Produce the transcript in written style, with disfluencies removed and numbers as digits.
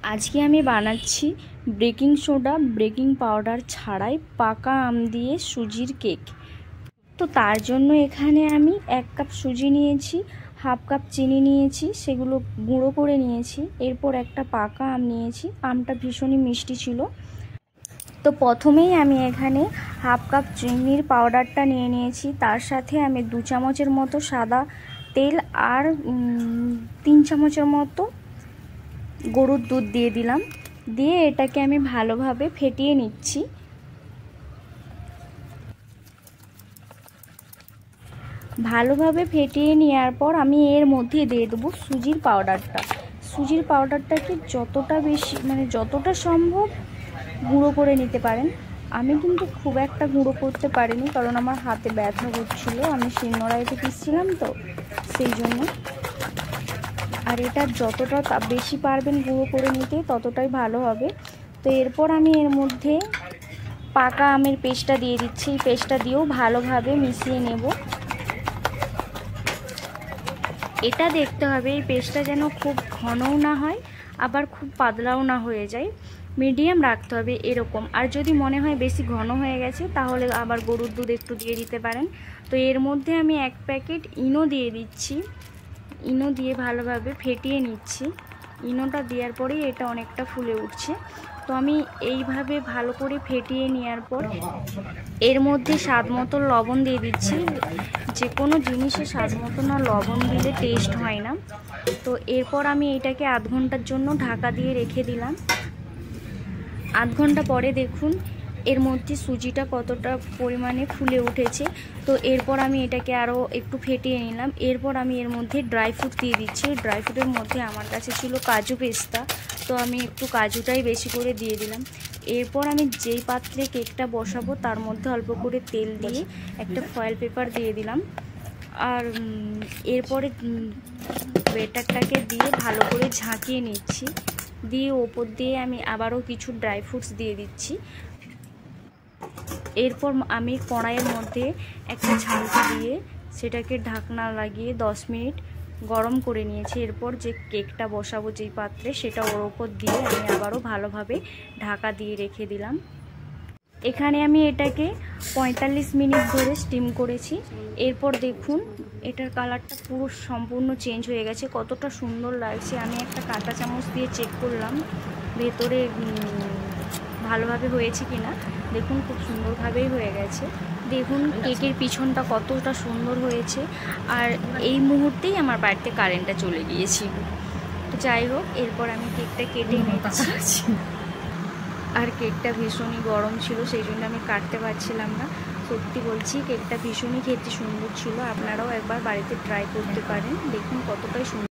আজকে আমি বানাচ্ছি বেকিং সোডা বেকিং পাউডার ছাড়াই পাকা আম দিয়ে সুজির কেক। তো তার জন্য এখানে আমি 1 কাপ সুজি নিয়েছি, হাফ কাপ চিনি নিয়েছি, সেগুলো গুঁড়ো করে নিয়েছি। এরপর একটা পাকা আম নিয়েছি, আমটা ভীষণই মিষ্টি ছিল। তো প্রথমেই আমি এখানে হাফ কাপ চিনির পাউডারটা নিয়ে নিয়েছি, তার সাথে আমি 2 চামচের মতো সাদা তেল আর 3 চামচের মতো গরুর দুধ দিয়ে দিলাম। দিয়ে এটাকে আমি ভালোভাবে ফেটিয়ে নিচ্ছি। ভালোভাবে ফেটিয়ে নেওয়ার পর আমি এর মধ্যে দিয়ে দেবো সুজির পাউডারটা। সুজির পাউডারটাকে যতটা বেশি যতটা সম্ভব গুঁড়ো করে নিতে পারেন। আমি কিন্তু খুব একটা গুঁড়ো করতে পারিনি, কারণ আমার হাতে ব্যথা হচ্ছিলো, আমি শিলনোড়াইতে পিসছিলাম তো সেই জন্য। আর এটা যতটা বেশি পারবেন গুঁড়ো করে নিতে ততটাই ভালো হবে। তো এরপর আমি এর মধ্যে পাকা আমের পেস্টটা দিয়ে দিচ্ছি। এই পেস্টটা দিয়েও ভালোভাবে মিশিয়ে নেব। এটা দেখতে হবে এই পেস্টটা যেন খুব ঘনও না হয় আবার খুব পাতলাও না হয়ে যায়, মিডিয়াম রাখতে হবে এরকম। আর যদি মনে হয় বেশি ঘন হয়ে গেছে তাহলে আবার গরুর দুধ একটু দিয়ে দিতে পারেন। তো এর মধ্যে আমি 1 প্যাকেট ইনো দিয়ে দিচ্ছি। ইনো দিয়ে ভালোভাবে ফেটিয়ে নিচ্ছি। ইনোটা দেওয়ার পরেই এটা অনেকটা ফুলে উঠছে। তো আমি এইভাবে ভালো করে ফেটিয়ে নেওয়ার পর এর মধ্যে স্বাদ মতো লবণ দিয়ে দিচ্ছি। যে কোনো জিনিসে স্বাদ মতো না লবণ দিলে টেস্ট হয় না। তো এরপর আমি এটাকে আধ ঘন্টার জন্য ঢাকা দিয়ে রেখে দিলাম। আধ ঘন্টা পরে দেখুন এর মধ্যে সুজিটা কতটা পরিমাণে ফুলে উঠেছে। তো এরপর আমি এটাকে আরও একটু ফেটিয়ে নিলাম। এরপর আমি এর মধ্যে ড্রাই ফ্রুট দিয়ে দিচ্ছি। ড্রাই ফ্রুটের মধ্যে আমার কাছে ছিল কাজু পেস্তা, তো আমি একটু কাজুটাই বেশি করে দিয়ে দিলাম। এরপর আমি যেই পাত্রে কেকটা বসাবো তার মধ্যে অল্প করে তেল দিয়ে একটা ফয়েল পেপার দিয়ে দিলাম। আর এরপরে ব্যাটারটাকে দিয়ে ভালো করে ঝাঁকিয়ে নিচ্ছি। দিয়ে ওপর দিয়ে আমি আবারও কিছু ড্রাই ফ্রুটস দিয়ে দিচ্ছি। এরপর আমি কড়াইয়ের মধ্যে একটা ঝালকা দিয়ে সেটাকে ঢাকনা লাগিয়ে 10 মিনিট গরম করে নিয়েছি। এরপর যে কেকটা বসাবো যেই পাত্রে সেটা ওর ওপর দিয়ে আমি আবারও ভালোভাবে ঢাকা দিয়ে রেখে দিলাম। এখানে আমি এটাকে 45 মিনিট ধরে স্টিম করেছি। এরপর দেখুন এটার কালারটা পুরো সম্পূর্ণ চেঞ্জ হয়ে গেছে, কতটা সুন্দর লাগছে। আমি একটা কাঁটা চামচ দিয়ে চেক করলাম ভেতরে ভালোভাবে হয়েছে কিনা। দেখুন খুব সুন্দরভাবেই হয়ে গেছে। দেখুন কেকের পিছনটা কতটা সুন্দর হয়েছে। আর এই মুহূর্তেই আমার বাড়িতে কারেন্টটা চলে গিয়েছিল। তো যাই হোক, এরপর আমি কেকটা কেটে নিচ্ছি। আর কেকটা ভীষণই গরম ছিল, সেই জন্য আমি কাটতে পারছিলাম না। সত্যি বলছি কেকটা ভীষণই খেতে সুন্দর ছিল। আপনারাও একবার বাড়িতে ট্রাই করতে পারেন। দেখুন কতটাই সুন্দর।